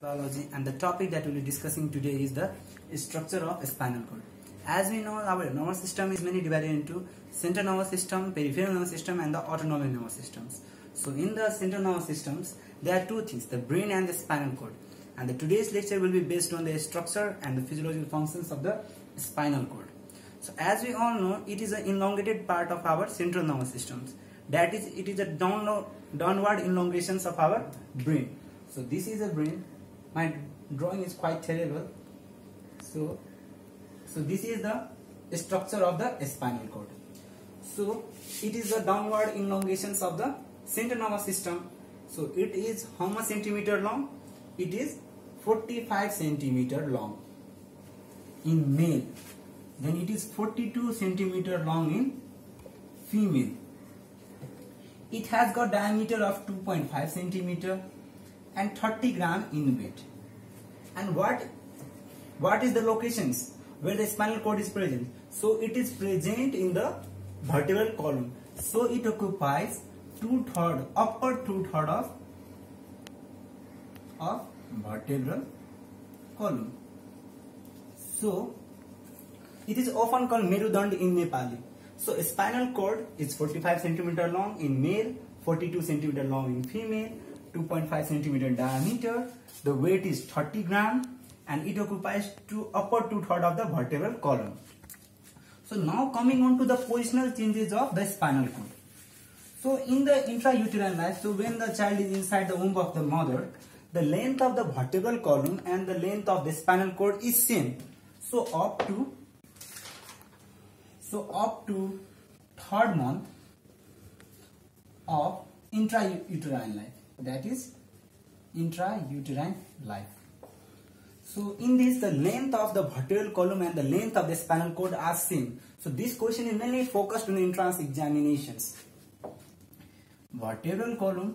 Biology, and the topic that we'll be discussing today is the structure of spinal cord. As we know, our nervous system is mainly divided into central nervous system, peripheral nervous system, and the autonomic nervous systems. So in the central nervous systems, there are two things, the brain and the spinal cord. And today's lecture will be based on the structure and the physiological functions of the spinal cord. So as we all know, it is an elongated part of our central nervous systems. That is, it is a downward elongations of our brain. So this is a brain. My drawing is quite terrible. So this is the structure of the spinal cord. So it is the downward elongations of the central nervous system. So it is how much centimeter long? It is 45 centimeter long in male. Then it is 42 centimeter long in female. It has got diameter of 2.5 centimeter and 30 gram in weight. And what is the locations where the spinal cord is present? So it is present in the vertebral column. So it occupies upper two-third of vertebral column. So it is often called Merudand in Nepali. So spinal cord is 45 centimeter long in male, 42 centimeter long in female, 2.5 centimeter diameter. The weight is 30 gram and it occupies upper two-third of the vertebral column. So now coming on to the positional changes of the spinal cord. So in the intrauterine life, so when the child is inside the womb of the mother, the length of the vertebral column and the length of the spinal cord is same. So up to third month of intrauterine life, that is intrauterine life. So in this, the length of the vertebral column and the length of the spinal cord are same. So this question is mainly focused on entrance examinations. Vertebral column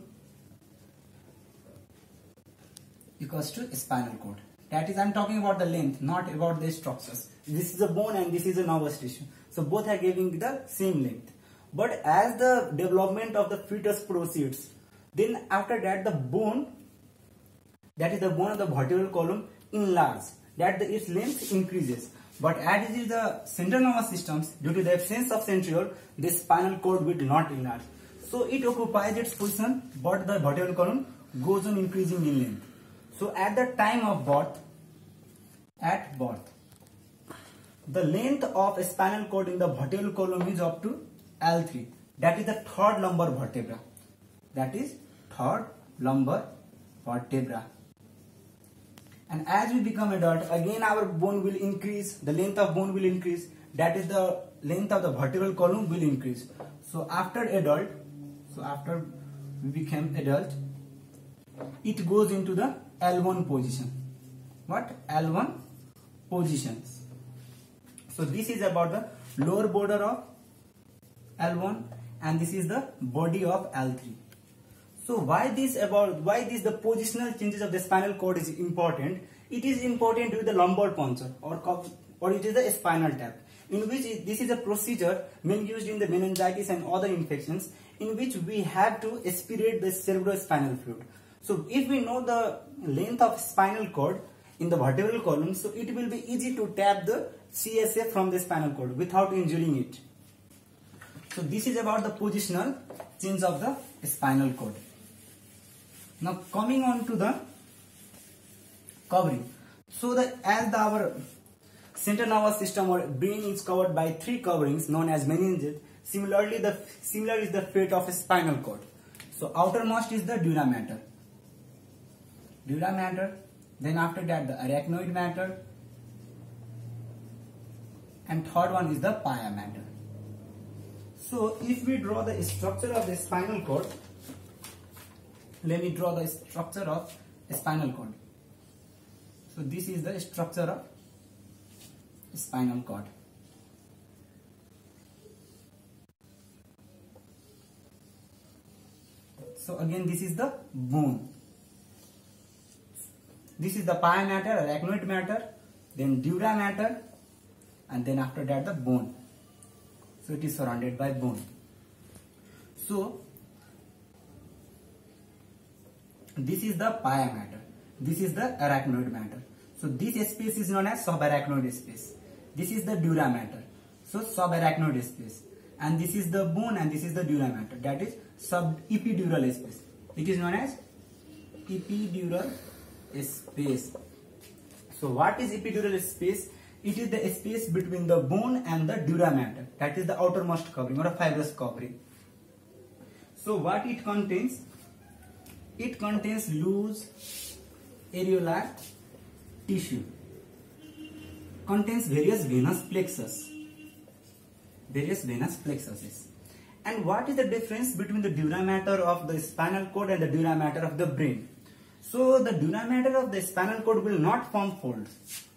equals to spinal cord. That is, I am talking about the length, not about the structures. This is a bone and this is a nervous tissue. So both are giving the same length. But as the development of the fetus proceeds, then after that the bone, that is the bone of the vertebral column, enlarges. That its length increases. But as it is the central nervous systems, due to the absence of centriole, the spinal cord will not enlarge. So it occupies its position, but the vertebral column goes on increasing in length. So at the time of birth, the length of a spinal cord in the vertebral column is up to L3. That is the third lumbar vertebra. That is third lumbar vertebra. And as we become adult, again our bone will increase, the length of bone will increase. That is the length of the vertebral column will increase. So after we become adult, it goes into the L1 position. What? L1 positions. So this is about the lower border of L1 and this is the body of L3. So why the positional changes of the spinal cord is important? It is important due to the lumbar puncture or it is the spinal tap, in which this is a procedure mainly used in the meningitis and other infections, in which we have to aspirate the cerebrospinal fluid. So if we know the length of spinal cord in the vertebral column, so it will be easy to tap the CSF from the spinal cord without injuring it. So this is about the positional change of the spinal cord. Now coming on to the covering. So our central nervous system or brain is covered by three coverings known as meninges. Similar is the fate of a spinal cord. So outermost is the dura mater. Then after that the arachnoid mater, and third one is the pia mater. So if we draw the structure of the spinal cord, let me draw the structure of a spinal cord. So this is the structure of spinal cord. So again, this is the bone. This is the pia mater, arachnoid mater, then dura mater, and then after that the bone. So it is surrounded by bone. So This is the pia mater. This is the arachnoid matter. So this space is known as subarachnoid space. This is the dura mater. So subarachnoid space. And this is the bone and this is the dura mater. That is epidural space. It is known as epidural space. So what is epidural space? It is the space between the bone and the dura mater. That is the outermost covering or a fibrous covering. So what it contains? It contains loose areolar tissue. Contains various venous plexus. And what is the difference between the dura mater of the spinal cord and the dura mater of the brain? So the dura mater of the spinal cord will not form folds.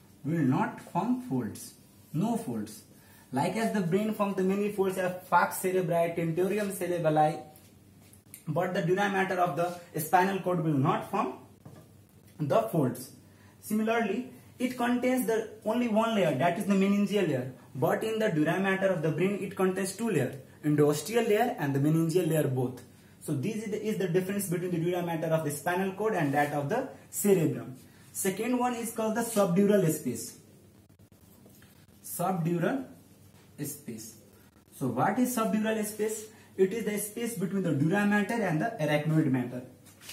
No folds. Like as the brain forms the many folds of falx cerebri, tentorium cerebelli, but the dura mater of the spinal cord will not form the folds. Similarly, it contains the only one layer, that is the meningeal layer. But in the dura mater of the brain, it contains two layers, endosteal layer and the meningeal layer both. So this is the difference between the dura mater of the spinal cord and that of the cerebrum. Second one is called the subdural space. Subdural space. So what is subdural space? It is the space between the dura mater and the arachnoid mater.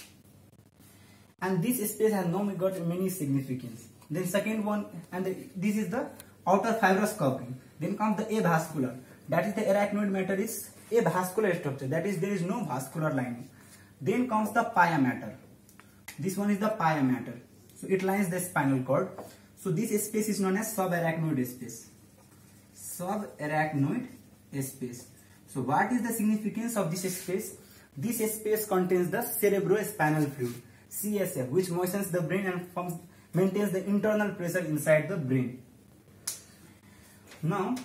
And this space has now got many significance. Then second one, and this is the outer fibrous covering. Then comes the avascular. That is the arachnoid matter is avascular structure. That is there is no vascular lining. Then comes the pia mater. This one is the pia mater. So it lines the spinal cord. So this space is known as subarachnoid space. Subarachnoid space. So what is the significance of this space? This space contains the cerebrospinal fluid, CSF, which moistens the brain and maintains the internal pressure inside the brain. Now,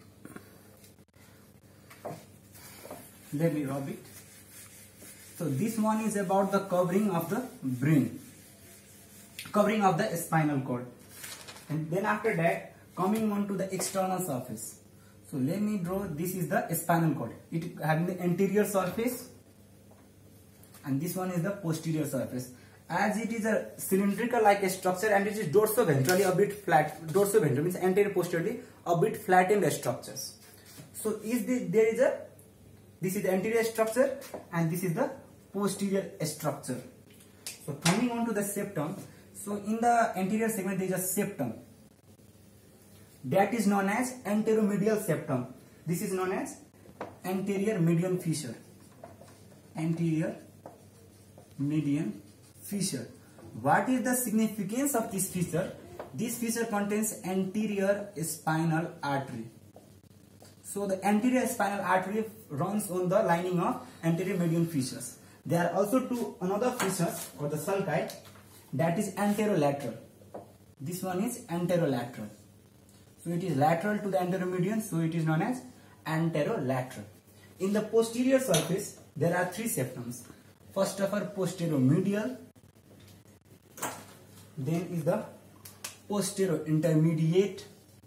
let me rub it. So this one is about the covering of the brain, covering of the spinal cord. And then after that, coming on to the external surface. So let me draw, this is the spinal cord. It having the anterior surface and this one is the posterior surface. As it is a cylindrical like a structure and it is dorsoventrally a bit flat. Dorsoventral means anterior posteriorly a bit flattened structures. So this is the anterior structure and this is the posterior structure. So coming on to the septum. So in the anterior segment there is a septum. That is known as anteromedial septum. This is known as anterior median fissure. Anterior median fissure. What is the significance of this fissure? This fissure contains anterior spinal artery. So the anterior spinal artery runs on the lining of anterior median fissures. There are also another fissures or the sulci, that is anterolateral. This one is anterolateral. So it is lateral to the anteromedian, so it is known as anterolateral. In the posterior surface, there are three septums. First of all, posteromedial, then is the posterointermediate,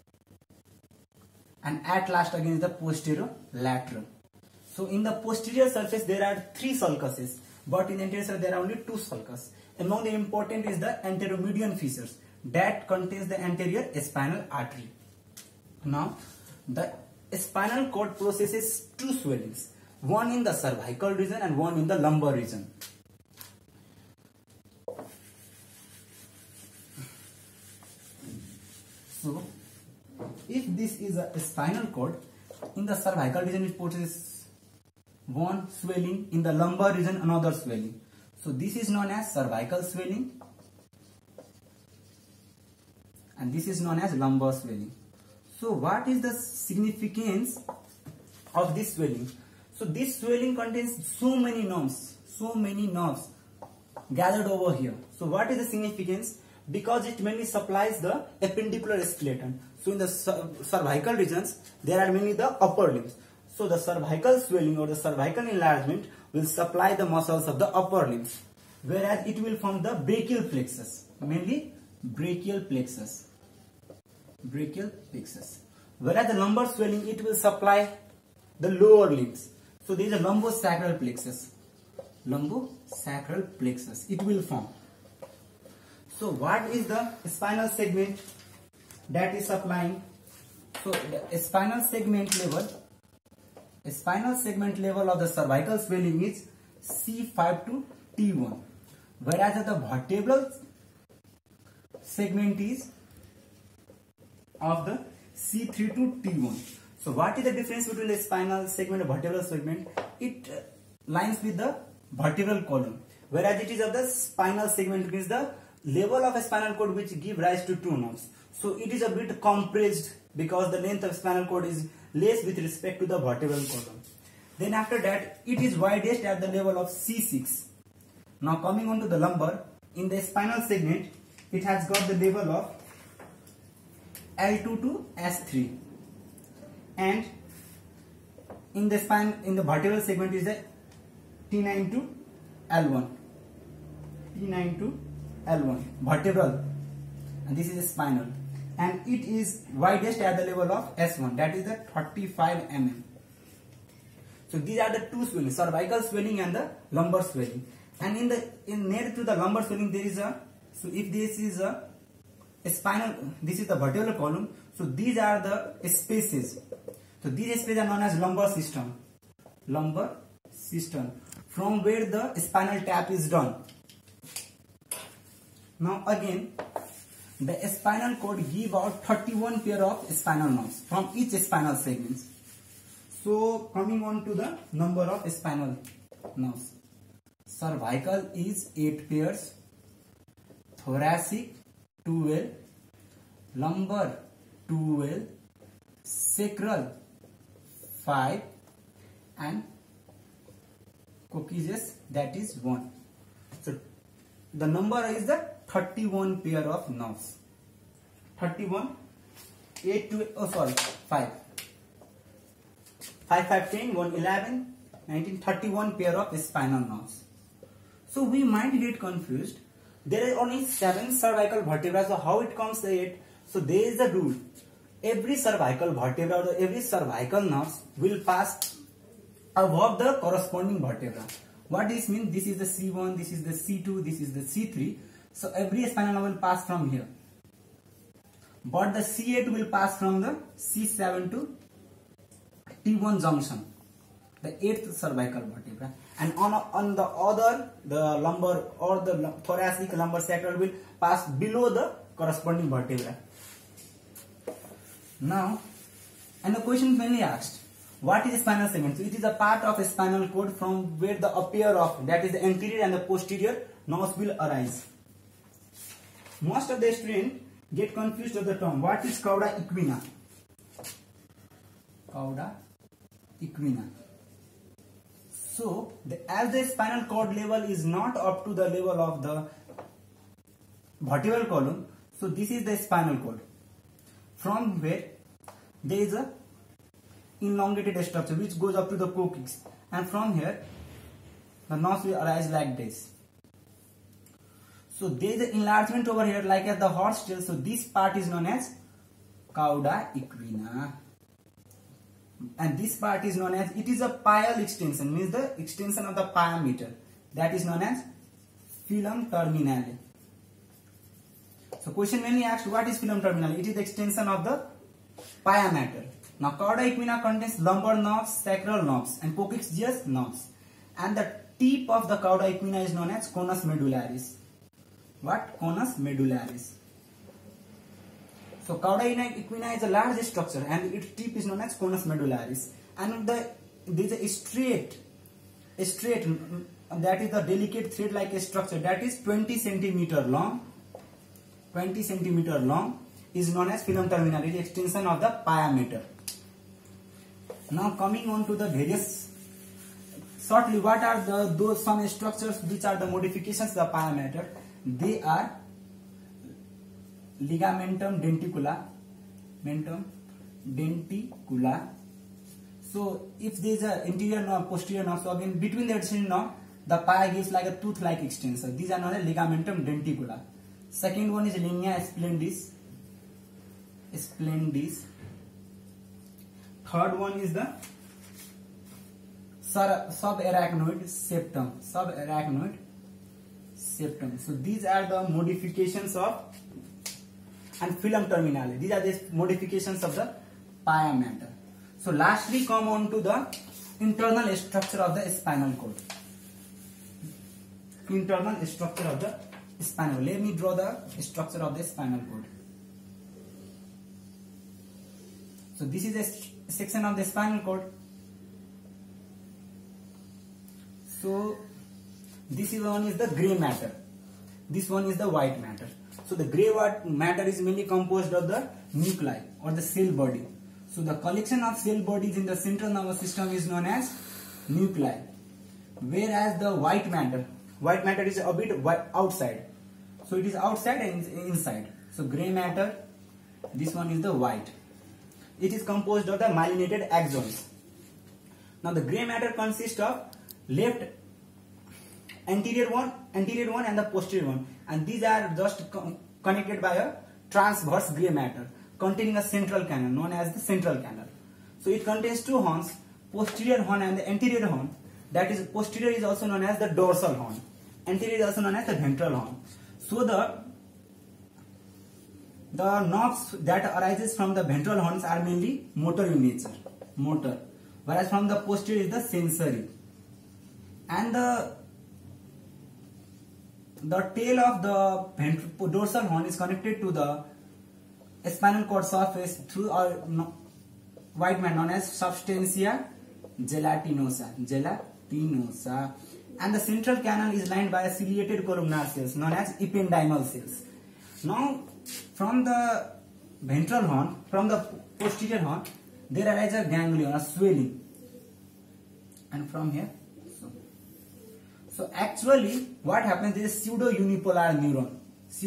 and at last again is the posterolateral. So in the posterior surface there are three sulcuses, but in the anterior surface there are only two sulcus. Among the important is the anteromedian fissures that contains the anterior spinal artery. Now the spinal cord processes two swellings, one in the cervical region and one in the lumbar region. So if this is a spinal cord, in the cervical region it produces one swelling, in the lumbar region another swelling. So this is known as cervical swelling and this is known as lumbar swelling. So what is the significance of this swelling? So this swelling contains so many nerves gathered over here. So what is the significance? Because it mainly supplies the appendicular skeleton. So in the cervical regions there are mainly the upper limbs. So the cervical swelling or the cervical enlargement will supply the muscles of the upper limbs, whereas it will form the brachial plexus, mainly brachial plexus. Whereas the lumbar swelling, it will supply the lower limbs. So there is a lumbosacral plexus. It will form. So what is the spinal segment that is supplying? So the spinal segment level of the cervical swelling is C5 to T1, whereas the vertebral segment is of the C3 to T1. So what is the difference between the spinal segment and vertebral segment? It lines with the vertebral column, whereas it is of the spinal segment, means the level of a spinal cord which give rise to two nerves. So it is a bit compressed because the length of spinal cord is less with respect to the vertebral column. Then after that, it is widest at the level of C6. Now coming on to the lumbar, in the spinal segment, it has got the level of L2 to S3, and in the vertebral segment is the T9 to L1. T9 to L1 vertebral, and this is spinal, and it is widest at the level of S1, that is the 35 mm. So these are the two swellings, cervical swelling and the lumbar swelling. And in near to the lumbar swelling there is a, so if this is a spinal, this is the vertebral column, so these are the spaces. So these spaces are known as lumbar system. Lumbar system, from where the spinal tap is done. Now again, the spinal cord give out 31 pair of spinal nerves from each spinal segment. So coming on to the number of spinal nerves. Cervical is 8 pairs, thoracic 12, lumbar 12, sacral 5, and coccygeus, that is 1. So the number is the 31 pair of nerves. 31, 8 to, oh sorry, 5. 5, 5, 10, 1, 11, 19, 31 pair of spinal nerves. So we might get confused. There are only 7 cervical vertebrae, so how it comes to 8? So there is a rule. Every cervical vertebra or every cervical nerves will pass above the corresponding vertebra. What this means? This is the C1, this is the C2, this is the C3. So every spinal nerve will pass from here. But the C8 will pass from the C7 to T1 junction, the 8th cervical vertebra. And on the other, the lumbar or the thoracic, lumbar, sacral will pass below the corresponding vertebra. Now, and the question mainly asked, what is spinal segment? So it is a part of a spinal cord from where the a pair of, that is the anterior and the posterior nerves will arise. Most of the students get confused of the term. What is cauda equina? Cauda equina. So, as the spinal cord level is not up to the level of the vertebral column, so this is the spinal cord, from where there is a elongated structure which goes up to the coccyx, and from here the nerves will arise like this. So there is an enlargement over here like at the horse tail, so this part is known as cauda equina. And this part is known as, it is a pial extension, means the extension of the pia mater, that is known as filum terminale. So question mainly asked, what is filum terminale? It is the extension of the pia mater. Now cauda equina contains lumbar nerves, sacral nerves, and coccygeus nerves, and the tip of the cauda equina is known as conus medullaris. What? Conus medullaris. So cauda equina is a large structure and its tip is known as conus medullaris, and there is a straight that is the delicate thread like a structure that is 20 cm long. 20 cm long is known as filum terminale, the extension of the pia mater. Now coming on to the various, shortly, what are those some structures which are the modifications of the pia mater? They are ligamentum denticula. So if there is a anterior nerve, posterior nerve, so again between the adjacent nerve, the pia gives like a tooth-like extension. These are known as ligamentum denticula. Second one is linea splendis. Third one is the subarachnoid septum. So these are the modifications of and filum terminale. These are the modifications of the pia mater. So lastly come on to the internal structure of the spinal cord. Internal structure of the spinal cord. Let me draw the structure of the spinal cord. So this is a section of the spinal cord. So this one is the gray matter. This one is the white matter. So the gray matter is mainly composed of the nuclei or the cell body. So the collection of cell bodies in the central nervous system is known as nuclei. Whereas the white matter is a bit outside. So it is outside and inside. So gray matter, this one is the white. It is composed of the myelinated axons. Now the gray matter consists of left anterior one and the posterior one, and these are just connected by a transverse gray matter containing a central canal known as the central canal. So it contains two horns, posterior horn and the anterior horn. That is, posterior is also known as the dorsal horn, anterior is also known as the ventral horn. So the nerves that arises from the ventral horns are mainly motor in nature, whereas from the posterior is the sensory. And the tail of the dorsal horn is connected to the spinal cord surface through a white matter known as substantia gelatinosa. And the central canal is lined by ciliated columnar cells known as ependymal cells. Now from the ventral horn, from the posterior horn, there arises a ganglion, a swelling, and from here. So actually what happens is pseudo-unipolar neuron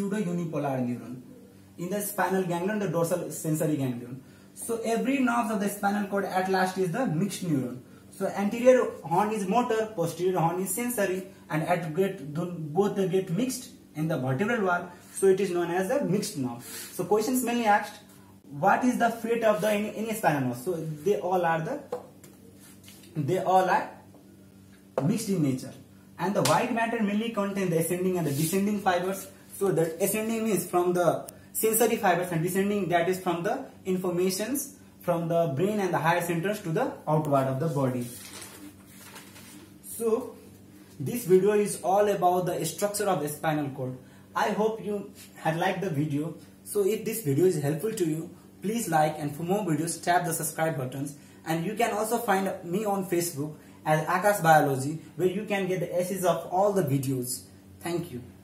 in the spinal ganglion, the dorsal sensory ganglion. So every nerve of the spinal cord at last is the mixed neuron. So anterior horn is motor, posterior horn is sensory, and both they get mixed in the vertebral wall. So it is known as the mixed nerve. So questions mainly asked, what is the fate of the any spinal nerve? So they all are mixed in nature. And the white matter mainly contains the ascending and the descending fibers. So the ascending means from the sensory fibers, and descending, that is from the informations from the brain and the higher centers to the outward of the body. So this video is all about the structure of the spinal cord. I hope you had liked the video. So if this video is helpful to you, please like, and for more videos tap the subscribe buttons. And you can also find me on Facebook as Akash Biology, where you can get the essays of all the videos. Thank you.